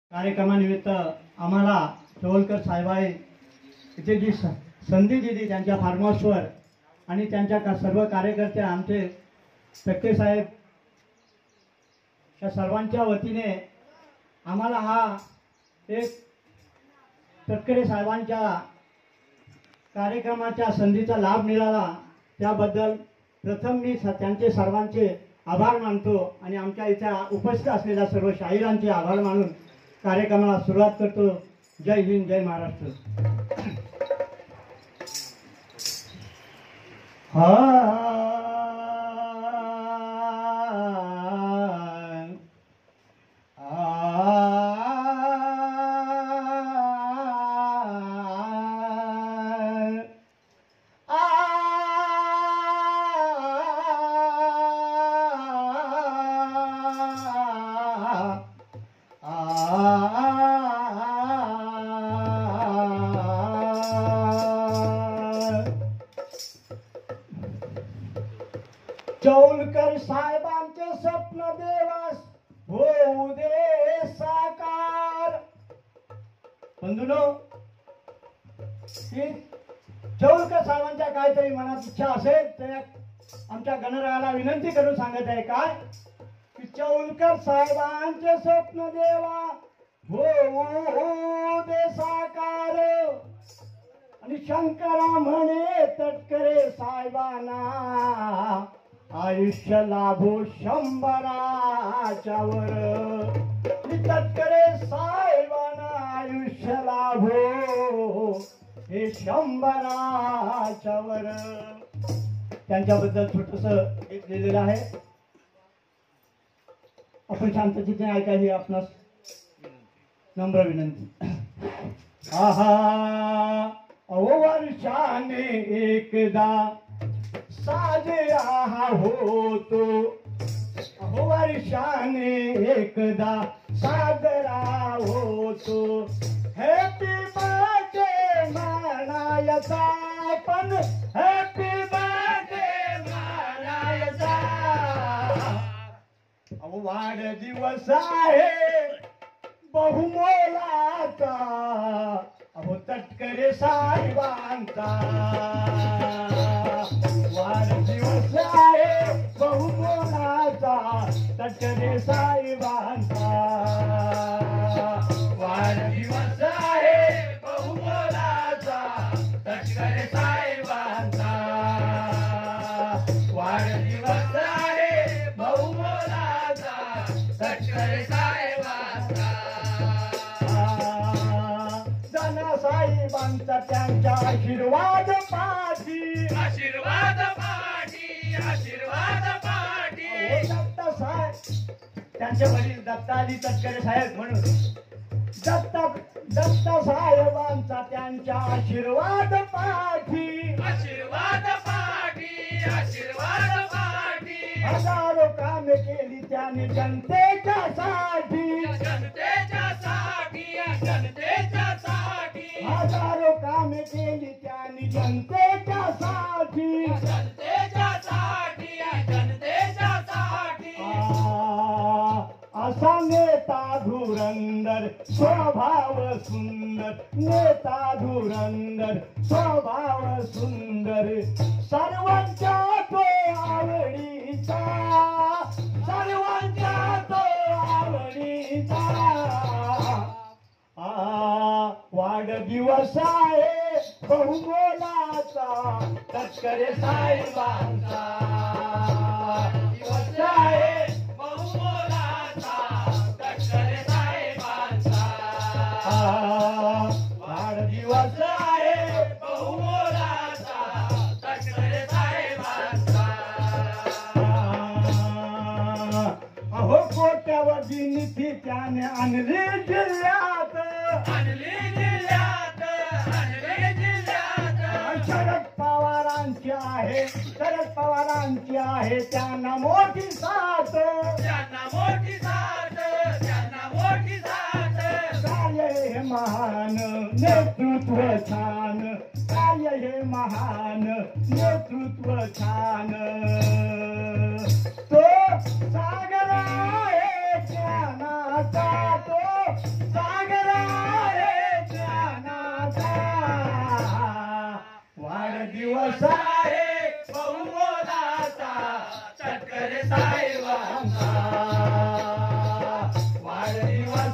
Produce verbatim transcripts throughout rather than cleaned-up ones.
कार्यक्रमानिमित्त आम्हाला चौलकर साहेबाई इथे जी संधी दिली त्यांच्या फार्म हाऊसवर आणि त्यांच्या का सर्व कार्यकर्ते आमचे टक्के साहेब या सर्वांच्या वतीने आम्हाला हा एक तटकरे साहेबांच्या कार्यक्रमाच्या संधीचा लाभ मिळाला त्याबद्दल प्रथम मी त्यांचे सर्वांचे आभार मानतो आणि आमच्या इथे उपस्थित असलेल्या सर्व शाहिरांचे आभार मानून कार्यक्रमाला सुरुवात करतो। जय हिंद, जय महाराष्ट्र। हा चौलकर साहेबांचे स्वप्न देवास होऊ दे साकार। बंधूंनो, की चौलकर साहेबांच्या काहीतरी मनात इच्छा असेल तर आमच्या गणरायाला विनंती करून सांगत आहे काय की चौलकर साहेबांचे स्वप्न देवा होऊ दे साकार। आणि शंकरा म्हणे तटकरे साहेबांना आयुष्य लाभो शंभराच्या वर। तटकरे साहेबांना आयुष्य लाभो हे शंभराच्या वर। त्यांच्याबद्दल छोटस एक लिहिलेलं आहे, आपण शांततेने ऐकावी आपणास नम्र विनंती। आहा अहो वर्षाने एकदा साजरा होतो, अहो वर्षाने एकदा साजरा होतो। हॅपी बर्थडे म्हणायचा पण हॅपी बर्थडे म्हणायचा। अहो वाढदिवस आहे बहुमोलाचा, अहो तटकरे साहेबांचा वाढदिवस आहे बहुमोलाचा। तटकरे साहेबांचा वाढदिवस आहे बहुमोलाचा। तटकरे साहेबांचा वाढदिवस आहे बहुमोलाचा। तटकरे साहेबांचा जना साहेबांचा त्यांच्या आशीर्वाद पाठी, आशीर्वाद पाठी, आशीर्वाद पाठी। दत्ता साहेब त्यांचे वडील दत्ताजी तटकरे साहेब म्हणून दत्ता दत्ता साहेबांचा त्यांच्या आशीर्वाद पाठी, आशीर्वाद पाठी, आशीर्वाद पाठी। हजारो कामे केली त्याने जनतेच्या साठी, जनतेच्या साठी, जनतेच्या साठी। हजारो कामे केली त्याने जनतेच्या साठी, जनतेच्या साठी, जनतेच्या साठी। असा नेता धुरंदर स्वभाव सुंदर, नेता धुरंदर स्वभाव सुंदर। सर्वांच्या तो आवडीचा, सर्वांच्या तो आवडीचा। आ वाढदिवस आहे बहुमोलाचा। तटकरे साहेबांचा दिवस आहे बहुमोलाचा। तटकरे साहेबांचा वाढदिवस आहे बहुमोलाचा। तटकरे साहेबांचा अहो कोट्यावधी निधी त्याने आणली जिल्ह्यात, आणली जिल्ह्यात, आणली जिल्ह्यात। शरद पवारांची आहे, शरद पवारांची आहे त्यांना मोठी साथ, त्यांना मोठी साथ, त्यांना मोठी साथ। काय हे महान नेतृत्व छान, काय हे महान नेतृत्व छान। तो सागर आहे ज्ञानाचा, तो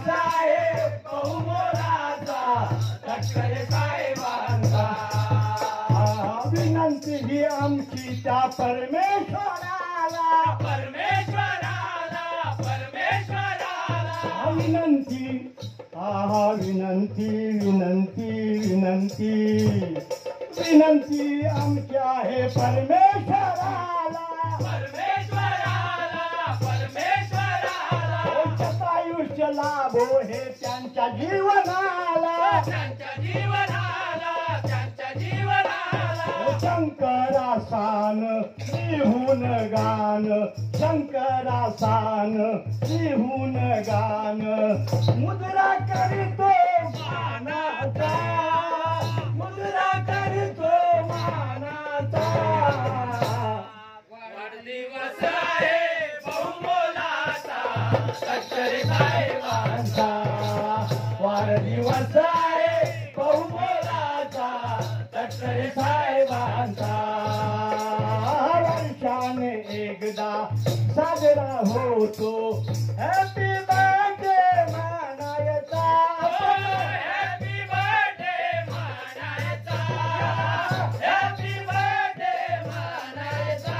वाढदिवस आहे बहुमोलाचा तटकरे साहेबांचा. विनंती ही आमची त्या परमेश्वराला, परमेश्वराला परमेश्वराला विनंती, आहा विनंती विनंती विनंती विनंती आमच्या हे परमेश्वराला, परमेश्वराला परमेश्वराला आयुष्य लाभो हे त्यांच्या जीवनाला, त्यांच्या जीवनाला त्यांच्या जीवनाला. शंकरासान लिहून गान, शंकरासान लिहून गान, मुद्रा करीतो मानाचा, मुद्रा करीतो मानाचा. वाढदिवस आहे बहुमोलाचा तटकरे साहेबांचा. वाढदिवस आहे बहुमोलाचा तटकरे साहेबांचा. वर्षाने एकदा साजरा होतो हॅपी बर्थडे मानायचा. हॅपी बर्थडे मानायचा, हॅपी बर्थडे मानायचा.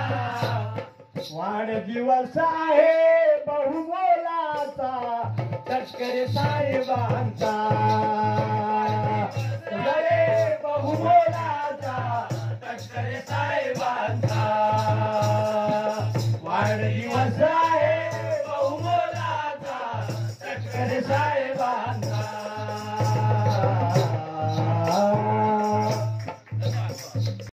वाढदिवस आहे बहुमोलाचा तटकरे साहेबांचा. जय बहुमोलाचा तटकरे साहेबांचा. वाढदिवस आहे बहुमोलाचा तटकरे साहेबांचा.